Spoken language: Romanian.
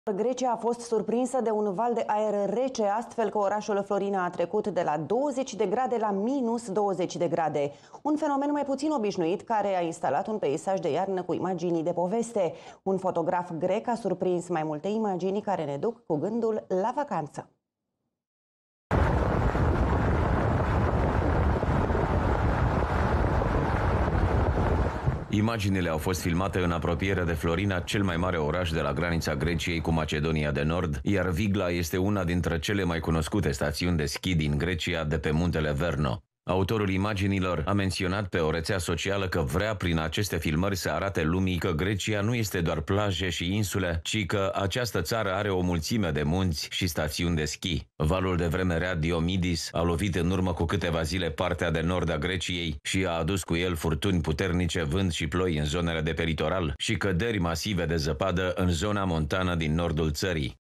Grecia a fost surprinsă de un val de aer rece, astfel că orașul Florina a trecut de la 20 de grade la minus 20 de grade. Un fenomen mai puțin obișnuit care a instalat un peisaj de iarnă cu imagini de poveste. Un fotograf grec a surprins mai multe imagini care ne duc cu gândul la vacanță. Imaginile au fost filmate în apropiere de Florina, cel mai mare oraș de la granița Greciei cu Macedonia de Nord, iar Vigla este una dintre cele mai cunoscute stațiuni de schi din Grecia, de pe muntele Verno. Autorul imaginilor a menționat pe o rețea socială că vrea prin aceste filmări să arate lumii că Grecia nu este doar plaje și insule, ci că această țară are o mulțime de munți și stațiuni de schi. Valul de vreme rea Diomidis a lovit în urmă cu câteva zile partea de nord a Greciei și a adus cu el furtuni puternice, vânt și ploi în zonele de pe litoral și căderi masive de zăpadă în zona montană din nordul țării.